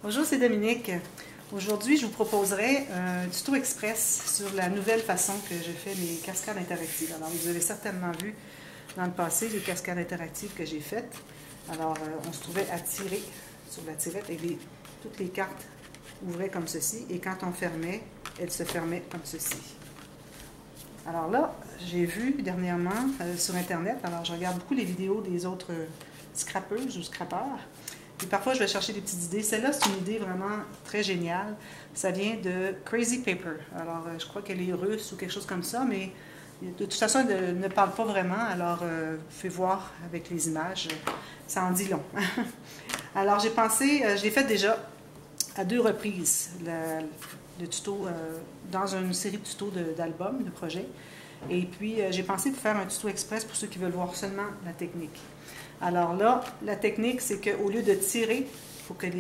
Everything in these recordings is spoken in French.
Bonjour, c'est Dominique. Aujourd'hui, je vous proposerai un tuto express sur la nouvelle façon que je fais les cascades interactives. Alors, vous avez certainement vu dans le passé les cascades interactives que j'ai faites. Alors, on se trouvait à tirer sur la tirette et toutes les cartes ouvraient comme ceci. Et quand on fermait, elles se fermaient comme ceci. Alors là, j'ai vu dernièrement sur Internet, alors je regarde beaucoup les vidéos des autres scrappeuses ou scrappeurs. Et parfois, je vais chercher des petites idées. Celle-là, c'est une idée vraiment très géniale. Ça vient de Crazy Paper. Alors, je crois qu'elle est russe ou quelque chose comme ça, mais de toute façon, elle ne parle pas vraiment. Alors, fais voir avec les images. Ça en dit long. Alors, j'ai pensé, je l'ai fait déjà à 2 reprises, le tuto, dans une série de tutos d'albums, de projets. Et puis, j'ai pensé pour faire un tuto express pour ceux qui veulent voir seulement la technique. Alors là, la technique, c'est qu'au lieu de tirer pour que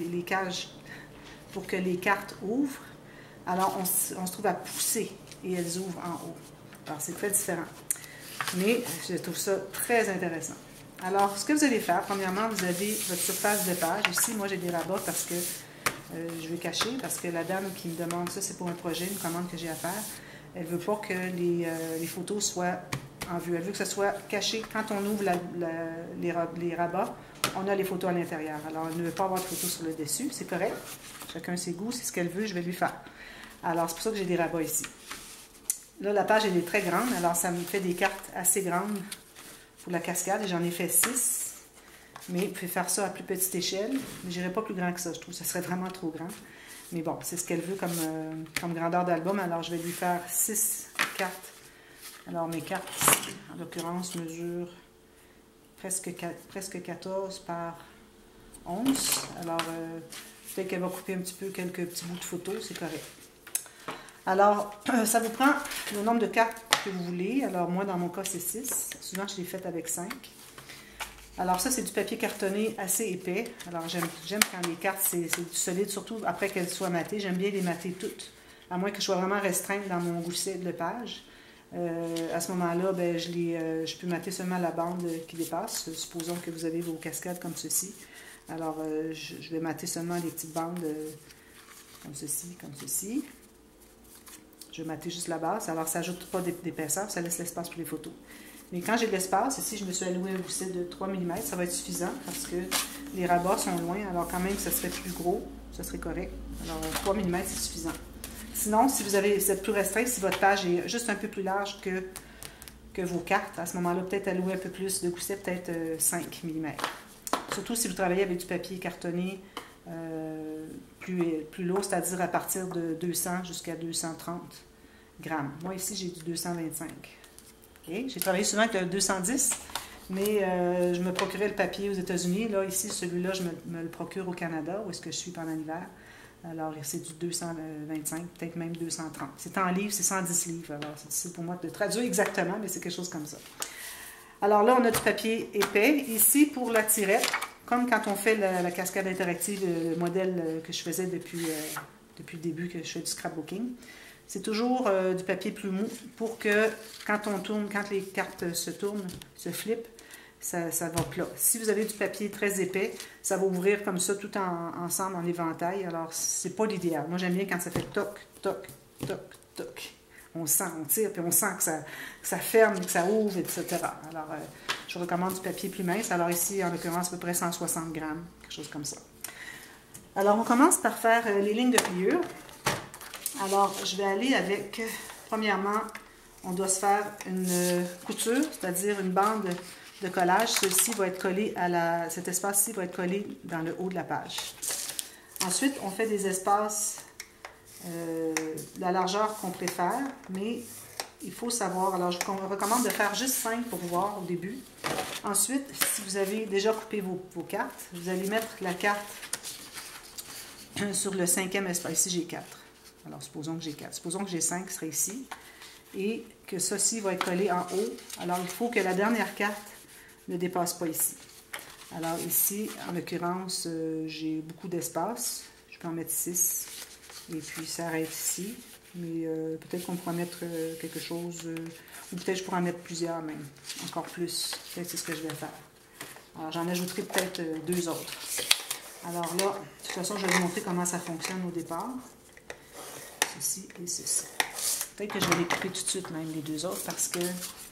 pour que les cartes ouvrent, alors on se trouve à pousser et elles ouvrent en haut. Alors, c'est très différent. Mais je trouve ça très intéressant. Alors, ce que vous allez faire, premièrement, vous avez votre surface de page. Ici, moi, j'ai des rabats parce que je vais cacher, parce que la dame qui me demande ça, c'est pour un projet, une commande que j'ai à faire. Elle ne veut pas que les photos soient en vue. Elle veut que ça soit caché. Quand on ouvre les rabats, on a les photos à l'intérieur. Alors, elle ne veut pas avoir de photos sur le dessus. C'est correct. Chacun ses goûts. C'est ce qu'elle veut, je vais lui faire. Alors, c'est pour ça que j'ai des rabats ici. Là, la page, elle est très grande. Alors, ça me fait des cartes assez grandes pour la cascade. Et j'en ai fait 6. Mais vous pouvez faire ça à plus petite échelle. Mais je n'irai pas plus grand que ça. Je trouve que ça serait vraiment trop grand. Mais bon, c'est ce qu'elle veut comme grandeur d'album. Alors, je vais lui faire 6 cartes. Alors, mes cartes, en l'occurrence, mesurent presque 14 par 11. Alors, peut-être qu'elle va couper un petit peu quelques petits bouts de photos, c'est correct. Alors, ça vous prend le nombre de cartes que vous voulez. Alors, moi, dans mon cas, c'est 6. Souvent, je l'ai fait avec 5. Alors, ça, c'est du papier cartonné assez épais. Alors, j'aime quand les cartes, c'est du solide, surtout après qu'elles soient matées. J'aime bien les mater toutes, à moins que je sois vraiment restreinte dans mon gousset de page. À ce moment-là, ben, je peux mater seulement la bande qui dépasse. Supposons que vous avez vos cascades comme ceci. Alors, je vais mater seulement les petites bandes comme ceci, comme ceci. Je vais mater juste la base. Alors, ça n'ajoute pas d'épaisseur, ça laisse l'espace pour les photos. Mais quand j'ai de l'espace, ici, je me suis alloué un gousset de 3 mm. Ça va être suffisant parce que les rabats sont loin. Alors, quand même, ça serait plus gros. Ça serait correct. Alors, 3 mm, c'est suffisant. Sinon, si vous êtes plus restreint, si votre page est juste un peu plus large que vos cartes, à ce moment-là, peut-être allouer un peu plus de gousset, peut-être 5 mm. Surtout si vous travaillez avec du papier cartonné plus lourd, c'est-à-dire à partir de 200 jusqu'à 230 grammes. Moi, ici, j'ai du 225. Okay? J'ai travaillé souvent avec le 210, mais je me procurais le papier aux États-Unis. Là, ici, celui-là, je me le procure au Canada, où est-ce que je suis pendant l'hiver. Alors, c'est du 225, peut-être même 230. C'est en livres, c'est 110 livres. Alors, c'est difficile pour moi de traduire exactement, mais c'est quelque chose comme ça. Alors là, on a du papier épais. Ici, pour la tirette, comme quand on fait la cascade interactive, le modèle que je faisais depuis le début que je fais du scrapbooking, c'est toujours du papier plus mou pour que quand on tourne, quand les cartes se tournent, se flippent, ça va plat. Si vous avez du papier très épais, ça va ouvrir comme ça tout ensemble en éventail. Alors, c'est pas l'idéal. Moi, j'aime bien quand ça fait toc, toc, toc, toc. On sent, on tire, puis on sent que ça ferme, que ça ouvre, etc. Alors, je recommande du papier plus mince. Alors ici, en l'occurrence, à peu près 160 grammes, quelque chose comme ça. Alors, on commence par faire les lignes de pliure. Alors, je vais aller avec, premièrement, on doit se faire une couture, c'est-à-dire une bande de collage. Ceci va être collé cet espace-ci va être collé dans le haut de la page. Ensuite, on fait des espaces la largeur qu'on préfère, mais il faut savoir, alors je vous recommande de faire juste 5 pour voir au début. Ensuite, si vous avez déjà coupé vos cartes, vous allez mettre la carte sur le 5e espace. Ici, j'ai 4. Alors, supposons que j'ai 4. Supposons que j'ai 5 qui serait ici. Et que ceci va être collé en haut. Alors, il faut que la dernière carte ne dépasse pas ici. Alors, ici, en l'occurrence, j'ai beaucoup d'espace. Je peux en mettre 6. Et puis, ça arrête ici. Mais peut-être qu'on pourra mettre quelque chose, ou peut-être je pourrais en mettre plusieurs même. Encore plus. Peut-être c'est ce que je vais faire. Alors, j'en ajouterai peut-être 2 autres. Alors là, de toute façon, je vais vous montrer comment ça fonctionne au départ. Ceci et ceci. Peut-être que je vais les couper tout de suite, même les deux autres, parce que je vais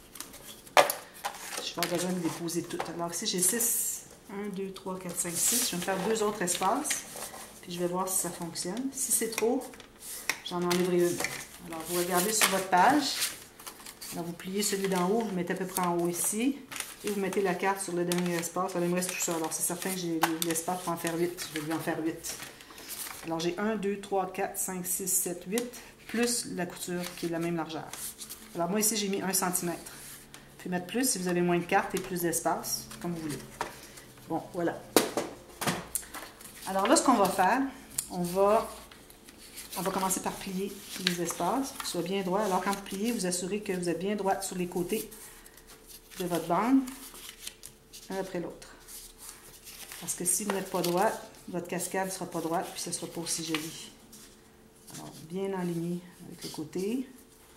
avoir besoin de déposer toutes. Alors ici, j'ai 6, 1, 2, 3, 4, 5, 6. Je vais me faire 2 autres espaces, puis je vais voir si ça fonctionne. Si c'est trop, j'en enlèverai une. Alors, vous regardez sur votre page. Alors, vous pliez celui d'en haut, vous mettez à peu près en haut ici, et vous mettez la carte sur le dernier espace. Alors, il me reste tout ça. Alors, c'est certain que j'ai l'espace pour en faire 8. Je vais lui en faire 8. Alors, j'ai 1, 2, 3, 4, 5, 6, 7, 8, plus la couture qui est de la même largeur. Alors, moi, ici, j'ai mis 1 cm. Vous pouvez mettre plus si vous avez moins de cartes et plus d'espace, comme vous voulez. Bon, voilà. Alors là, ce qu'on va faire, on va commencer par plier les espaces, qu'ils soient bien droits. Alors, quand vous pliez, vous assurez que vous êtes bien droite sur les côtés de votre bande, un après l'autre. Parce que si vous n'êtes pas droite, votre cascade ne sera pas droite, puis ce ne sera pas aussi joli. Alors, bien aligné avec le côté.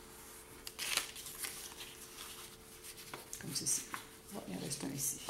Comme ceci. Oh, il en reste un ici.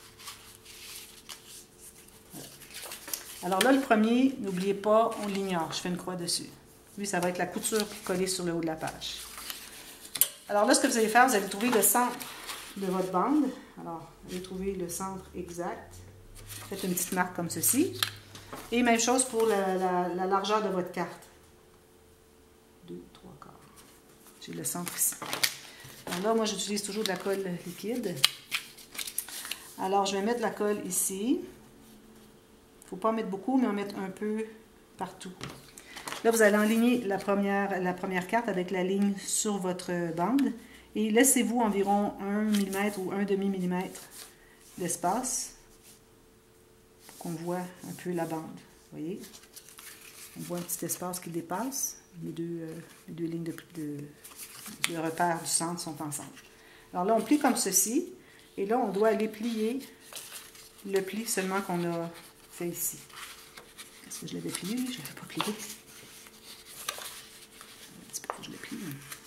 Voilà. Alors là, le premier, n'oubliez pas, on l'ignore. Je fais une croix dessus. Lui, ça va être la couture collée sur le haut de la page. Alors là, ce que vous allez faire, vous allez trouver le centre de votre bande. Alors, vous allez trouver le centre exact. Faites une petite marque comme ceci. Et même chose pour la largeur de votre carte. 2, 3 quarts. J'ai le centre ici. Alors là, moi, j'utilise toujours de la colle liquide. Alors, je vais mettre de la colle ici. Il ne faut pas en mettre beaucoup, mais en mettre un peu partout. Là, vous allez enligner la première carte avec la ligne sur votre bande. Et laissez-vous environ 1 mm ou 1 demi-millimètre d'espace pour qu'on voit un peu la bande. Vous voyez? On voit un petit espace qui dépasse. Les deux lignes de repère du centre sont ensemble. Alors là, on plie comme ceci. Et là, on doit aller plier le pli seulement qu'on a fait ici. Est-ce que je l'avais plié? Oui, je ne l'avais pas plié. Un petit peu que je l'ai plié.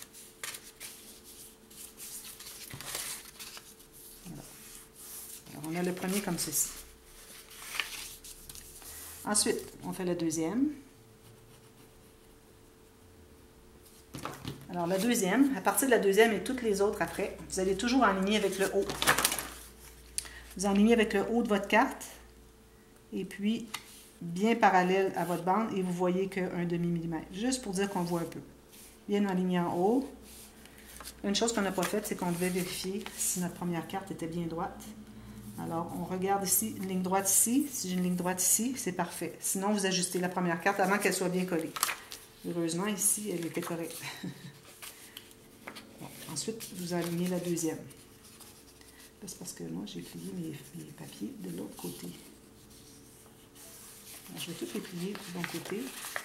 Voilà. Alors, on a le premier comme ceci. Ensuite, on fait le deuxième. Alors, la deuxième, à partir de la deuxième et toutes les autres après, vous allez toujours enligner avec le haut. Vous enlignez avec le haut de votre carte et puis bien parallèle à votre bande et vous voyez qu'un demi-millimètre. Juste pour dire qu'on voit un peu. Bien enligné en haut. Une chose qu'on n'a pas faite, c'est qu'on devait vérifier si notre première carte était bien droite. Alors, on regarde ici, une ligne droite ici. Si j'ai une ligne droite ici, c'est parfait. Sinon, vous ajustez la première carte avant qu'elle soit bien collée. Heureusement, ici, elle était correcte. Bon, ensuite, vous alignez la deuxième. C'est parce que moi, j'ai plié mes papiers de l'autre côté. Alors, je vais tout les plier du bon côté.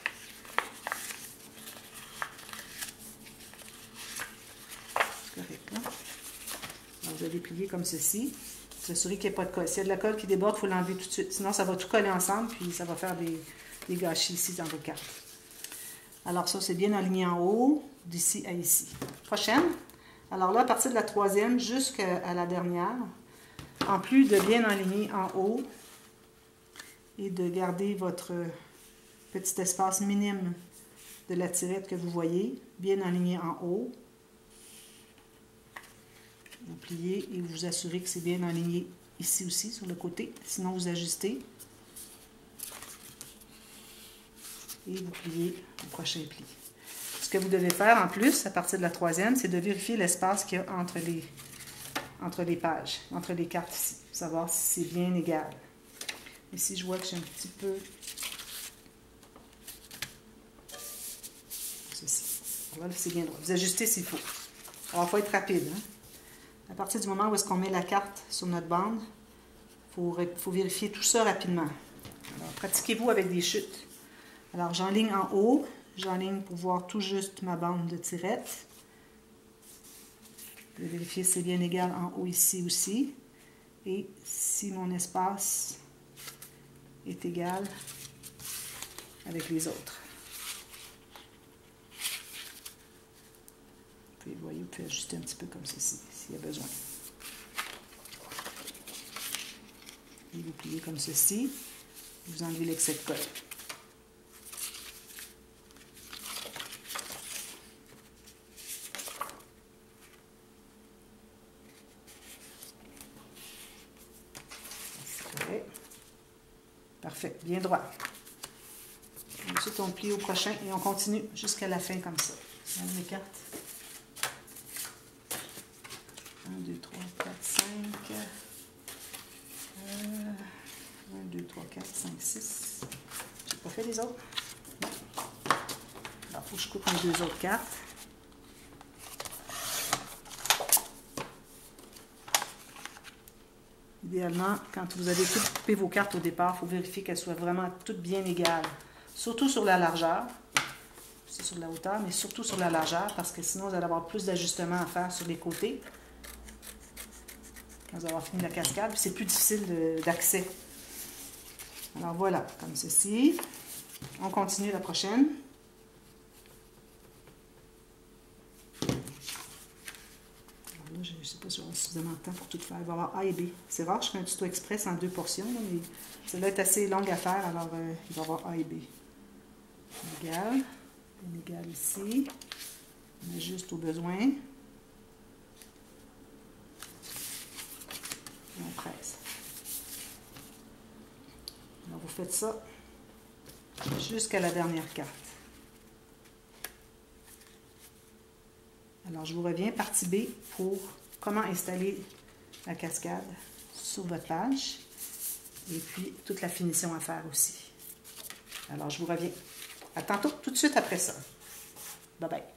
C'est correct, là. Alors, vous allez plier comme ceci. Vous assurez qu'il n'y a pas de colle. S'il y a de la colle qui déborde, il faut l'enlever tout de suite. Sinon, ça va tout coller ensemble, puis ça va faire des gâchis ici dans vos cartes. Alors, ça, c'est bien aligné en haut, d'ici à ici. Prochaine. Alors là, à partir de la troisième jusqu'à la dernière, en plus de bien aligner en haut et de garder votre petit espace minime de la tirette que vous voyez, bien aligné en haut, vous pliez et vous assurez que c'est bien aligné ici aussi, sur le côté. Sinon, vous ajustez et vous pliez au prochain pli. Ce que vous devez faire en plus, à partir de la troisième, c'est de vérifier l'espace qu'il y a entre les pages, entre les cartes ici, pour savoir si c'est bien égal. Ici, je vois que j'ai un petit peu ceci. Alors là, c'est bien droit. Vous ajustez s'il faut. Alors, il faut être rapide. Hein? À partir du moment où est-ce qu'on met la carte sur notre bande, il faut vérifier tout ça rapidement. Alors, pratiquez-vous avec des chutes. Alors, j'enligne en haut. J'enligne pour voir tout juste ma bande de tirette. Je vais vérifier si c'est bien égal en haut ici aussi. Et si mon espace est égal avec les autres. Puis, vous voyez, vous pouvez ajuster un petit peu comme ceci, s'il y a besoin. Et vous pliez comme ceci. Vous enlevez l'excès de colle. Parfait, bien droit. Ensuite, on plie au prochain et on continue jusqu'à la fin comme ça. Mes cartes. 1, 2, 3, 4, 5. 1, 2, 3, 4, 5, 6. J'ai pas fait les autres. Bon. Alors, il faut que je coupe mes deux autres cartes. Idéalement, quand vous avez tout coupé vos cartes au départ, il faut vérifier qu'elles soient vraiment toutes bien égales. Surtout sur la largeur. C'est sur la hauteur, mais surtout sur la largeur, parce que sinon, vous allez avoir plus d'ajustements à faire sur les côtés. Quand vous allez avoir fini la cascade, c'est plus difficile d'accès. Alors voilà, comme ceci. On continue la prochaine. Je ne sais pas si on a suffisamment de temps pour tout faire. Il va y avoir A et B. C'est rare, je fais un tuto express en 2 portions, là, mais ça va être assez long à faire, alors il va y avoir A et B. Égal. Inégal ici. On ajuste au besoin. Et on presse. Alors vous faites ça jusqu'à la dernière carte. Alors, je vous reviens, partie B, pour comment installer la cascade sur votre page. Et puis, toute la finition à faire aussi. Alors, je vous reviens. À tantôt, tout de suite après ça. Bye bye.